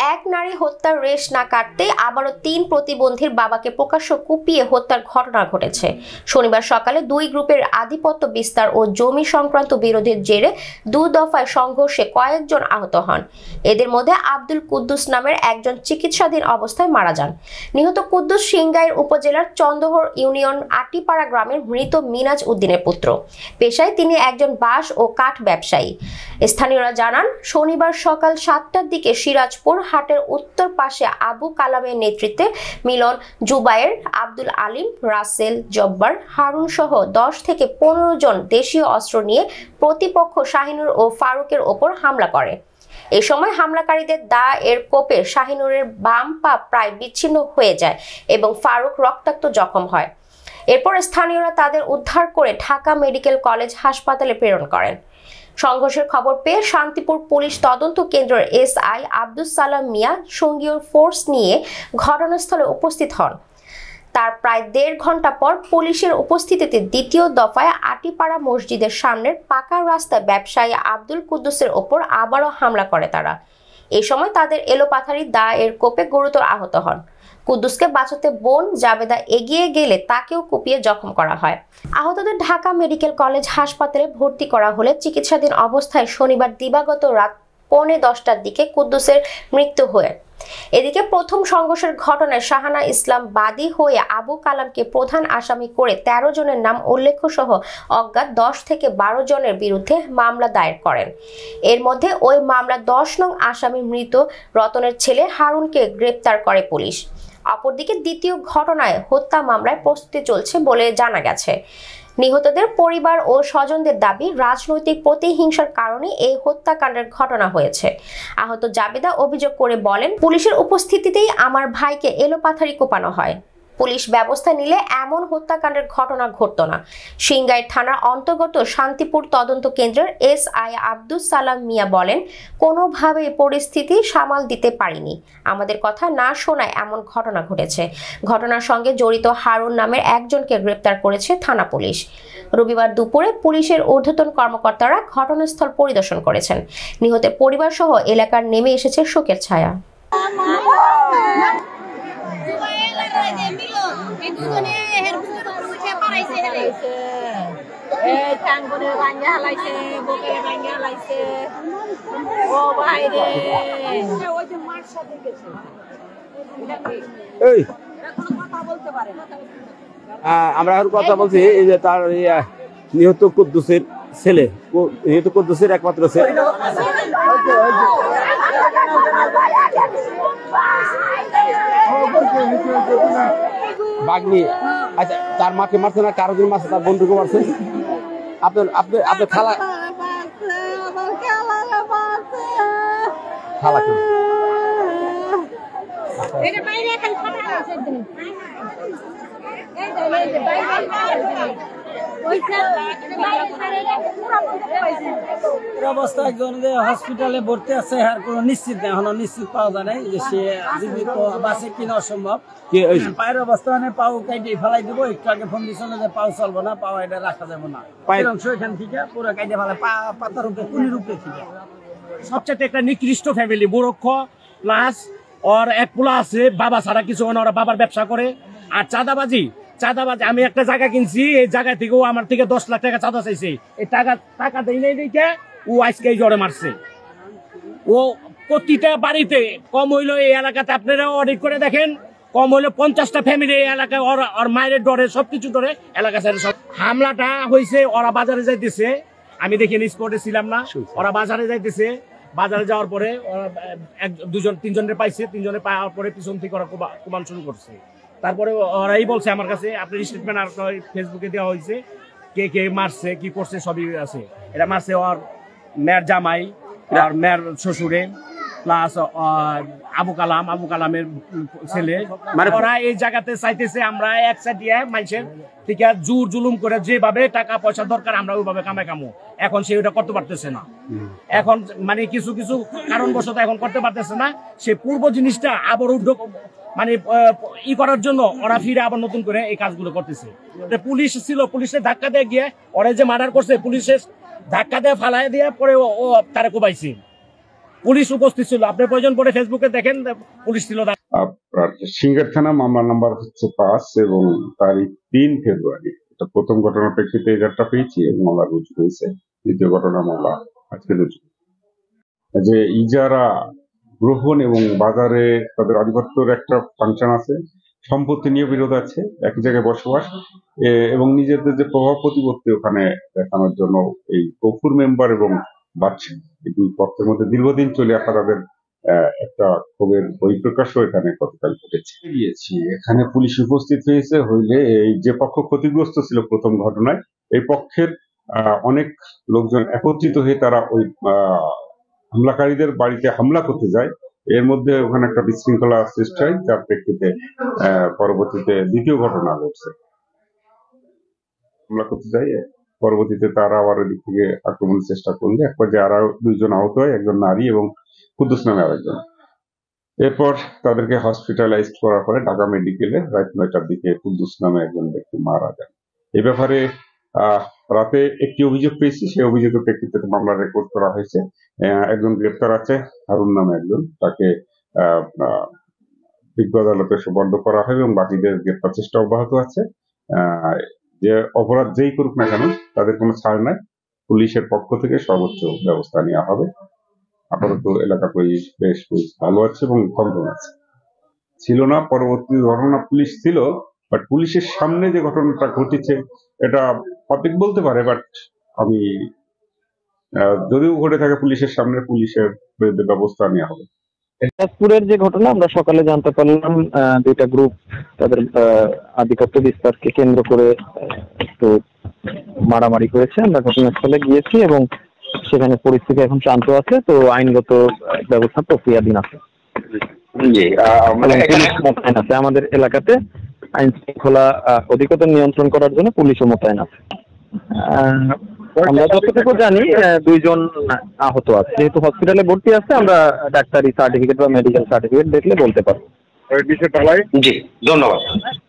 এক নারী হত্যার রেশ না কাটতে আবারও ৩ প্রতিবন্ধীর বাবাকে প্রকাশ্য কুপিয়ে হত্যার ঘটনা ঘটেছে। শনিবার সকালে দুই গ্রুপের আধিপত্য বিস্তার ও জমি সংক্রান্ত বিরোধের জেরে ২ দফায় সংঘর্ষে কয়েকজন আহত হন। এদের মধ্যে আব্দুল কুদ্দুস নামের একজন চিকিৎসাধীন অবস্থায় মারা যান। নিহত কুদ্দুস সিংগাইর উপজেলার চন্দহর ইউনিয়ন আটিপাড়া গ্রামের মৃত মিনাজ উদ্দিনের পুত্র। পেশায় তিনি একজন বাঁশ ও কাঠ ব্যবসায়ী। স্থানীয়রা জানান, শনিবার সকাল ৭টার দিকে সিরাজপুর হাটের উত্তর পাশে আবু কালামের নেতৃত্বে মিলন, জুবায়ের, আব্দুল আলিম, রাসেল, জব্বার, হারুন সহ ১০ থেকে ১৫ জন দেশীয় অস্ত্র নিয়ে প্রতিপক্ষ শাহিনুর ও ফারুকের ওপর হামলা করে। এ সময় হামলাকারীদের দা এর কোপে শাহিনুরের বাম পা প্রায় বিচ্ছিন্ন হয়ে যায় এবং ফারুক রক্তাক্ত জখম হয়। এরপর স্থানীয়রা তাদের উদ্ধার করে ঢাকা মেডিকেল কলেজ হাসপাতালে প্রেরণ করেন। সংঘর্ষের খবর পেয়ে শান্তিপুর পুলিশ তদন্ত কেন্দ্রের এসআই আব্দুস সালাম মিয়া সঙ্গীয় ফোর্স নিয়ে ঘটনাস্থলে উপস্থিত হন। তার প্রায় ১.৫ ঘন্টা পর পুলিশের উপস্থিতিতে দ্বিতীয় দফায় আটিপাড়া মসজিদের সামনের পাকা রাস্তায় ব্যবসায়ী আব্দুল কুদ্দুসের ওপর আবারও হামলা করে তারা। এ সময় তাদের এলোপাথারি দা এর কোপে গুরুতর আহত হন। কুদ্দুসকে বাঁচাতে বোন জাবেদা এগিয়ে গেলে তাকেও কুপিয়ে জখম করা হয়। আহতদের ঢাকা মেডিকেল কলেজ হাসপাতালে ভর্তি করা হলে চিকিৎসাধীন অবস্থায় শনিবার দিবাগত রাত 10:45টার দিকে কুদ্দুসের মৃত্যু হয়। এদিকে প্রথম সংঘর্ষের ঘটনায় শাহানা ইসলাম বাদী হয়ে আবু কালামকে প্রধান আসামি করে ১৩ জনের নাম উল্লেখ সহ অজ্ঞাত ১০ থেকে ১২ জনের বিরুদ্ধে মামলা দায়ের করেন। এর মধ্যে ওই মামলা ১০ নং আসামি মৃত রতনের ছেলে হারুনকে গ্রেপ্তার করে পুলিশ। অপরদিকে দ্বিতীয় ঘটনায় হত্যা মামলায় প্রস্তুতি চলছে বলে জানা গেছে। নিহতদের পরিবার ও স্বজনদের দাবি, রাজনৈতিক প্রতিহিংসার কারণে এই হত্যাকাণ্ডের ঘটনা হয়েছে। আহত জাবেদা অভিযোগ করে বলেন, পুলিশের উপস্থিতিতেই আমার ভাইকে এলোপাথারি কোপানো হয়। পুলিশ ব্যবস্থা নিলে এমন হত্যাকাণ্ডের ঘটনা ঘটতো না। সিংগাইর থানার অন্তর্গত শান্তিপুর তদন্ত কেন্দ্রের এসআই আব্দুস সালাম মিয়া বলেন, কোনোভাবেই পরিস্থিতি সামাল দিতে পারিনি। আমাদের কথা না শোনায় এমন ঘটনা ঘটেছে। ঘটনার সঙ্গে জড়িত হারুন নামের একজনকে গ্রেপ্তার করেছে থানা পুলিশ। রবিবার দুপুরে পুলিশের ঊর্ধ্বতন কর্মকর্তারা ঘটনাস্থল পরিদর্শন করেছেন। নিহতের পরিবার সহ এলাকার নেমে এসেছে শোকের ছায়া। আমরা আর কথা বলছি, এই যে তার নিহত কুদ্দুসের ছেলে, নিহত কুদ্দুসের একমাত্র ছেলে। বাগনি, আচ্ছা, তার মাকে মারছে না, কারো দিন মারছে, তার বন্ধুকে মারছে। আপনার খালা খালা কেন? অবস্থা একজন হসপিটালে ভর্তি আছে, আর কোনো নিশ্চিত নেই, এখনো নিশ্চিত পাওয়া যায় নাই যে সে জীবিত বাঁচে কিনা অসম্ভব। পায়ের অবস্থা মানে পাও কাইটে ফেলাই দেবো, একটু আগে ফোন দিছিল যে পাও চলবো না, পাও এটা রাখা যাবো না, পায়ের অংশ এখান থেকে পুরো কাইটে ফেলে, পাতার উপরে কুনির উপরে থেকে। সবচেয়ে একটা নিকৃষ্ট ফ্যামিলি, বুড়ক্ষ প্লাস ওর এক পোলা আছে, বাবা ছাড়া কিছু হয় না, ওরা বাবার ব্যবসা করে। আর চাঁদাবাজি, আমি একটা জায়গা কিনছি, এই জায়গা থেকে ও আমার থেকে 10 লাখ টাকা চাঁদা চাইছে। এই টাকা দেয় নাই দেখে ও আজকে এই জ্বরে মারছে। ও প্রতিটা বাড়িতে কম হইলো এই এলাকাতে, আপনারা অডিট করে দেখেন, কম হইলো 50টা ফ্যামিলি এই এলাকায় ওর মায়ের ডরে, সবকিছু ডরে এলাকা ছেড়ে সব। হামলাটা হয়েছে, ওরা বাজারে যাইতেছে, আমি দেখিনি, স্পটে ছিলাম না। ওরা বাজারে যাইতেছে, বাজারে যাওয়ার পরে ওরা 2-3 পাইছে, 3 পাওয়ার পরে পিছন থেকে ওরা কুমান শুরু করছে। তারপরে ওরাই বলছে আমার কাছে, আপনার স্টেটমেন্ট আর ফেসবুকে দেওয়া হয়েছে, কে কে মারছে কি করছে সবই আছে। এটা মারছে ওর মেয়ের জামাই, আর মেয়ের শ্বশুরে, প্লাস আবু কালামের ছেলে। মানে ওরা এই জায়গাতে চাইতেছে আমরা এক সাইড দিয়ে মানুষের থেকে জোর জুলুম করে যেভাবে টাকা পয়সা দরকার আমরা ওইভাবে কামাবো। এখন সে ওটা করতে পারতেছে না, এখন মানে কিছু কারণবশত এখন করতে পারতেছে না। সে পূর্ব জিনিসটা আবার মানে ই করার জন্য ওরা ফিরে আবার নতুন করে এই কাজগুলো করতেছে। পুলিশ ছিল, পুলিশের ধাক্কা দিয়ে গিয়ে ওরা যে মার্ডার করছে, পুলিশের ধাক্কা দিয়ে ফালাই দিয়ে পরে ও তারা কোবাইছে। পুলিশ উপস্থিত ছিল। আপনি প্রয়োজন পড়ে ফেসবুকে দেখেন, পুলিশ ছিল। সিঙ্গার থানা মামলা নাম্বার হচ্ছে 5 এবং তারিখ 3 ফেব্রুয়ারি। এটা প্রথম ঘটনার প্রেক্ষিতে এজারটা পেয়েছি এবং মামলা রুজু হয়েছে। দ্বিতীয় ঘটনা মামলা আজকে রুজু। যে ইজারা গ্রহণ এবং বাজারে তাদের আধিপত্যের একটা ফাংশন আছে, সম্পত্তি নিয়ে বিরোধ আছে, একই জায়গায় বসবাস এবং নিজেদের যে প্রভাব প্রতিপত্তি ওখানে দেখানোর জন্য এই গফুর মেম্বার এবং বাচ্চা এই দুই পক্ষের মধ্যে দীর্ঘদিন চলে আসা তাদের একটা ক্ষোভের বহিঃপ্রকাশও এখানে গতকাল ঘটেছে। এখানে পুলিশ উপস্থিত হয়েছে হইলে এই যে পক্ষ ক্ষতিগ্রস্ত ছিল প্রথম ঘটনায়, এই পক্ষের অনেক লোকজন একত্রিত হয়ে তারা ওই হামলাকারীদের বাড়িতে হামলা করতে যায়। এর মধ্যে ওখানে একটা বিশৃঙ্খলা সৃষ্টি হয়, যার প্রেক্ষিতে পরবর্তীতে দ্বিতীয় ঘটনা ঘটছে। হামলা করতে যায়, পরবর্তীতে তারা আবার ওই দিক থেকে আক্রমণের চেষ্টা করলে এক পর্যায়ে আরো 2 জন আহত হয়, একজন নারী এবং কুদ্দুস নামে আরেকজন। এরপর তাদেরকে হসপিটালাইজ করার পরে ঢাকা মেডিকেলে রাত 9টার দিকে কুদ্দুস নামে একজন ব্যক্তি মারা যান। এই ব্যাপারে রাতে একটি অভিযোগ পেয়েছি, সেই অভিযোগের প্রেক্ষিতে মামলা রেকর্ড করা হয়েছে। একজন গ্রেপ্তার আছে, হারুন নামে একজন, তাকে বিজ্ঞ আদালতে সোপর্দ করা হয় এবং বাকিদের গ্রেপ্তার চেষ্টা অব্যাহত আছে। যে অপরাধ যেই করুক না কেন তাদের কোনো ছাড় নাই, পুলিশের পক্ষ থেকে সর্বোচ্চ ব্যবস্থা নেওয়া হবে। আপাতত এলাকা বেশ ভালো আছে এবং কন্ট্রোল আছে। ছিল না পরবর্তী ঘটনা পুলিশ ছিল, বাট পুলিশের সামনে যে ঘটনাটা ঘটেছে এটা পাবলিক বলতে পারে, বাট আমি যদিও ঘটে থাকে পুলিশের সামনে, পুলিশের বিরুদ্ধে ব্যবস্থা নেওয়া হবে। দিনাজপুরের যে ঘটনা আমরা সকালে জানতে পারলাম, দুইটা গ্রুপ তাদের আধিপত্য বিস্তারকে কেন্দ্র করে একটু মারামারি করেছে। আমরা ঘটনাস্থলে গিয়েছি এবং সেখানে পরিস্থিতি এখন শান্ত আছে, তো আইনগত ব্যবস্থা প্রক্রিয়াধীন আছে। মোতায়েন আছে আমাদের এলাকাতে, আইন শৃঙ্খলা অধিকতর নিয়ন্ত্রণ করার জন্য পুলিশও মোতায়েন আছে। আমরা যতটুকু জানি 2 জন আহত আছে, যেহেতু হসপিটালে ভর্তি আছে, আমরা ডাক্তারি সার্টিফিকেট বা মেডিকেল সার্টিফিকেট দেখলে বলতে পারবো। জি, ধন্যবাদ।